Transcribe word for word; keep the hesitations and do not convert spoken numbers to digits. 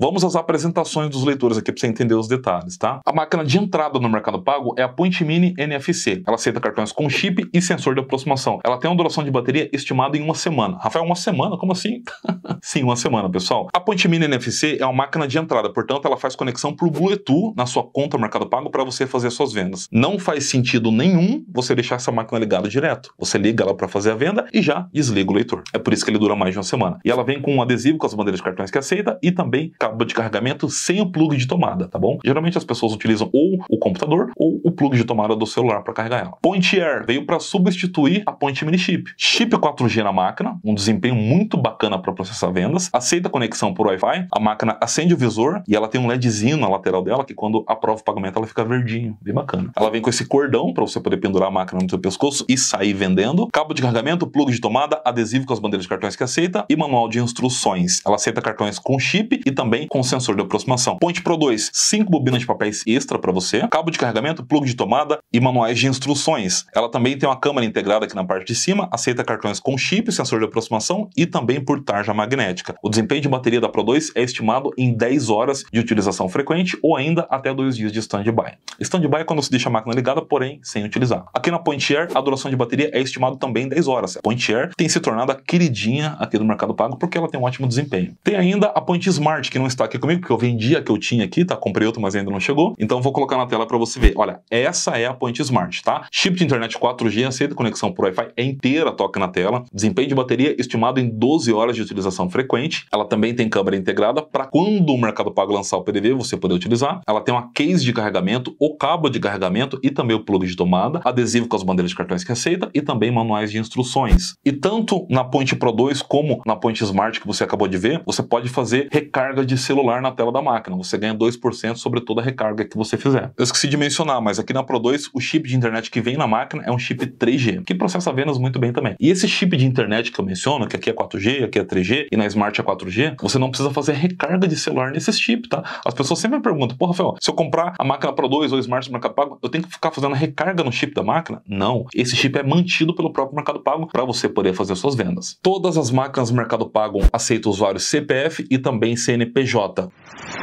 Vamos às apresentações dos leitores aqui para você entender os detalhes, tá? A máquina de entrada no Mercado Pago é a Point Mini N F C. Ela aceita cartões com chip e sensor de aproximação. Ela tem uma duração de bateria estimada em uma semana. Rafael, uma semana? Como assim? Sim, uma semana, pessoal. A Point Mini N F C é uma máquina de entrada, portanto, ela faz conexão por Bluetooth na sua conta Mercado Pago para você fazer suas vendas. Não faz sentido nenhum você deixar essa máquina ligada direto. Você liga ela para fazer a venda e já desliga o leitor. É por isso que ele dura mais de uma semana. E ela vem com um adesivo com as bandeiras de cartões que aceita e também cabo de carregamento sem o plug de tomada, tá bom? Geralmente as pessoas utilizam ou o computador ou o plug de tomada do celular para carregar ela. Point Air veio para substituir a Point Mini Chip. Chip quatro G na máquina, um desempenho muito bacana para processar vendas. Aceita conexão por Wi-Fi. A máquina acende o visor e ela tem um LEDzinho na lateral dela que quando aprova o pagamento ela fica verdinho, bem bacana. Ela vem com esse cordão para você poder pendurar a máquina no seu pescoço e sair vendendo. Cabo de carregamento, plug de tomada, adesivo com as bandeiras de cartões que aceita e manual de instruções. Ela aceita cartões com chip e também com sensor de aproximação. Point Pro dois, cinco bobinas de papéis extra para você. Cabo de carregamento, plug de tomada e manuais de instruções. Ela também tem uma câmera integrada aqui na parte de cima, aceita cartões com chip, sensor de aproximação e também por tarja magnética. O desempenho de bateria da Pro dois é estimado em dez horas de utilização frequente ou ainda até dois dias de stand-by. Stand-by é quando se deixa a máquina ligada, porém sem utilizar. Aqui na Point Air, a duração de bateria é estimado também em dez horas. A Point Air tem se tornado a queridinha aqui do Mercado Pago porque ela tem um ótimo desempenho. Tem ainda a Point Smart, que não está aqui comigo, porque eu vendi a que eu tinha aqui, tá? Comprei outra, mas ainda não chegou. Então vou colocar na tela para você ver. Olha, essa é a Point Smart, tá? Chip de internet quatro G, aceita conexão por Wi-Fi, é inteira, toca na tela. Desempenho de bateria estimado em doze horas de utilização frequente. Ela também tem câmera integrada para quando o Mercado Pago lançar o P D V, você poder utilizar. Ela tem uma case de carregamento, o cabo de carregamento e também o plug de tomada, adesivo com as bandeiras de cartões que aceita e também manuais de instruções. E tanto na Point Pro dois como na Point Smart que você acabou de ver, você pode fazer recarga de celular na tela da máquina. Você ganha dois por cento sobre toda a recarga que você fizer. Eu esqueci de mencionar, mas aqui na Pro dois, o chip de internet que vem na máquina é um chip três G, que processa vendas muito bem também. E esse chip de internet que eu menciono, que aqui é quatro G, aqui é três G e na Smart é quatro G, você não precisa fazer recarga de celular nesse chip, tá? As pessoas sempre me perguntam, pô, Rafael, se eu comprar a máquina Pro dois ou Smart do Mercado Pago, eu tenho que ficar fazendo recarga no chip da máquina? Não. Esse chip é mantido pelo próprio Mercado Pago para você poder fazer suas vendas. Todas as máquinas do Mercado Pago aceitam usuário C P F e também C N P J.